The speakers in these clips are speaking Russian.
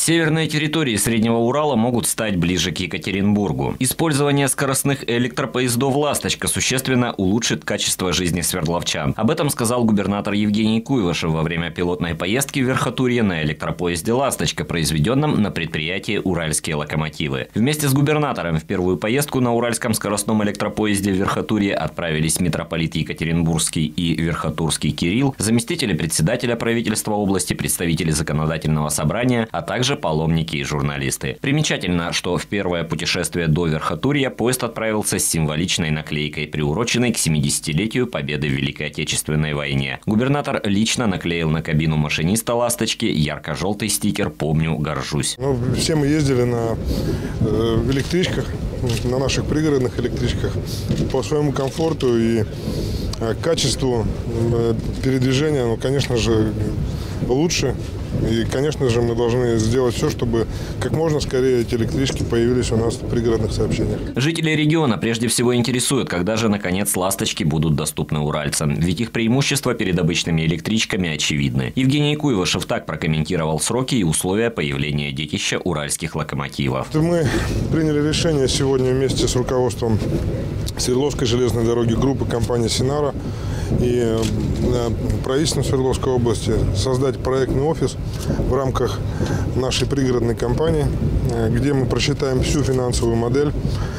Северные территории Среднего Урала могут стать ближе к Екатеринбургу. Использование скоростных электропоездов «Ласточка» существенно улучшит качество жизни свердловчан. Об этом сказал губернатор Евгений Куйвашев во время пилотной поездки в Верхотурье на электропоезде «Ласточка», произведенном на предприятии «Уральские локомотивы». Вместе с губернатором в первую поездку на уральском скоростном электропоезде в Верхотурье отправились митрополит Екатеринбургский и Верхотурский Кирилл, заместители председателя правительства области, представители законодательного собрания, а также паломники и журналисты. Примечательно, что в первое путешествие до Верхотурья поезд отправился с символичной наклейкой, приуроченной к 70-летию победы в Великой Отечественной войне. Губернатор лично наклеил на кабину машиниста «Ласточки» ярко-желтый стикер «Помню, горжусь». Все мы ездили на электричках, на наших пригородных электричках по своему комфорту и качеству передвижения, конечно же, лучше. И, конечно же, мы должны сделать все, чтобы как можно скорее эти электрички появились у нас в пригородных сообщениях. Жители региона прежде всего интересуют, когда же, наконец, «Ласточки» будут доступны уральцам. Ведь их преимущества перед обычными электричками очевидны. Евгений Куйвашев так прокомментировал сроки и условия появления детища уральских локомотивов. Мы приняли решение сегодня вместе с руководством Свердловской железной дороги, группы компании «Синара» и правительством Свердловской области создать проектный офис в рамках нашей пригородной компании, где мы просчитаем всю финансовую модель.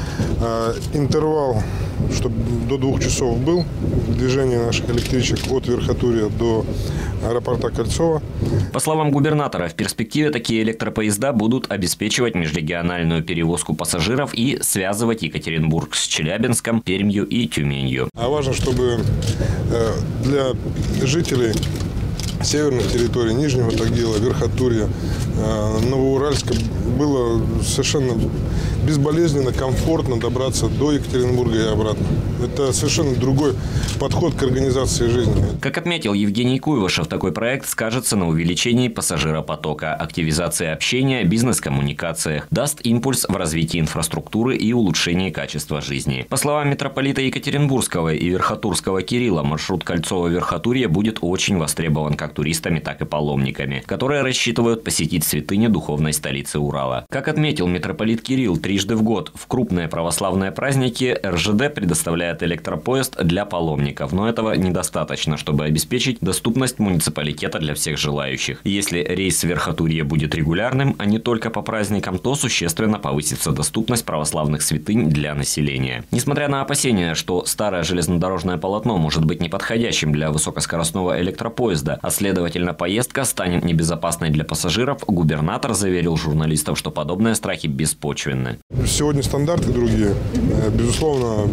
Интервал, чтобы до 2 часов был движение наших электричек от Верхотурья до аэропорта Кольцово. По словам губернатора, в перспективе такие электропоезда будут обеспечивать межрегиональную перевозку пассажиров и связывать Екатеринбург с Челябинском, Пермью и Тюменью. А важно, чтобы для жителей северных территорий, Нижнего Тагила, Верхотурья, Новоуральска было совершенно безболезненно, комфортно добраться до Екатеринбурга и обратно. Это совершенно другой подход к организации жизни. Как отметил Евгений Куйвашев, такой проект скажется на увеличении пассажиропотока, активизации общения, бизнес-коммуникациях, даст импульс в развитии инфраструктуры и улучшении качества жизни. По словам митрополита Екатеринбургского и Верхотурского Кирилла, маршрут Кольцово-Верхотурье будет очень востребован как туристами, так и паломниками, которые рассчитывают посетить святыню духовной столицы Урала. Как отметил митрополит Кирилл, трижды в год в крупные православные праздники РЖД предоставляет электропоезд для паломников, но этого недостаточно, чтобы обеспечить доступность муниципалитета для всех желающих. Если рейс в Верхотурье будет регулярным, а не только по праздникам, то существенно повысится доступность православных святынь для населения. Несмотря на опасения, что старое железнодорожное полотно может быть неподходящим для высокоскоростного электропоезда, а следовательно поездка станет небезопасной для пассажиров, губернатор заверил журналистов, что подобные страхи беспочвенны. Сегодня стандарты другие. Безусловно,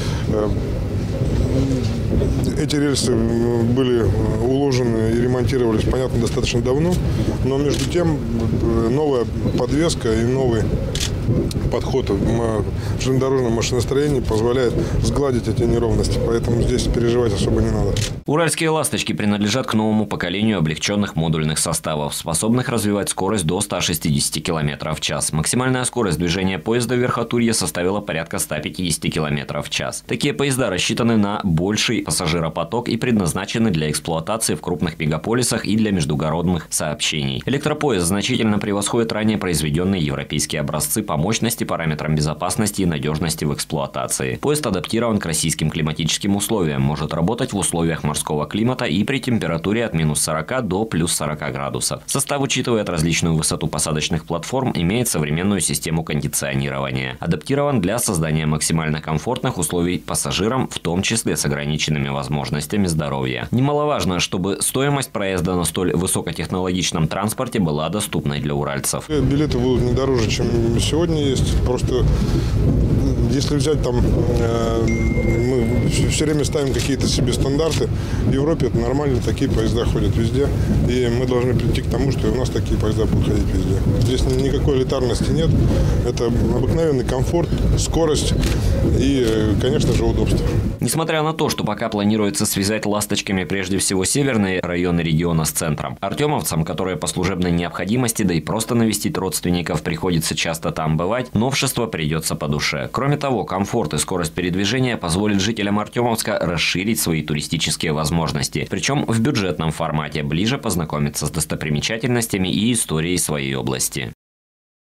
эти рельсы были уложены и ремонтировались, понятно, достаточно давно, но между тем новая подвеска и новый подход в железнодорожном машиностроении позволяет сгладить эти неровности, поэтому здесь переживать особо не надо. Уральские «Ласточки» принадлежат к новому поколению облегченных модульных составов, способных развивать скорость до 160 км в час. Максимальная скорость движения поезда в Верхотурье составила порядка 150 км в час. Такие поезда рассчитаны на больший пассажиропоток и предназначены для эксплуатации в крупных мегаполисах и для междугородных сообщений. Электропоезд значительно превосходит ранее произведенные европейские образцы по мощности, параметрам безопасности и надежности в эксплуатации. Поезд адаптирован к российским климатическим условиям, может работать в условиях морского климата и при температуре от минус 40 до плюс 40 градусов. Состав учитывает различную высоту посадочных платформ, имеет современную систему кондиционирования. Адаптирован для создания максимально комфортных условий пассажирам, в том числе с ограниченными возможностями здоровья. Немаловажно, чтобы стоимость проезда на столь высокотехнологичном транспорте была доступной для уральцев. Билеты будут не дороже, чем сегодня есть. Просто если взять там, мы все время ставим какие-то себе стандарты. В Европе это нормально, такие поезда ходят везде. И мы должны прийти к тому, что и у нас такие поезда будут ходить везде. Здесь никакой элитарности нет. Это обыкновенный комфорт, скорость и, конечно же, удобство. Несмотря на то, что пока планируется связать «Ласточками» прежде всего северные районы региона с центром, артемовцам, которые по служебной необходимости, да и просто навестить родственников приходится часто там бывать, новшество придется по душе. Кроме того, комфорт и скорость передвижения позволит позволит жителям Артемовска расширить свои туристические возможности, причем в бюджетном формате, ближе познакомиться с достопримечательностями и историей своей области.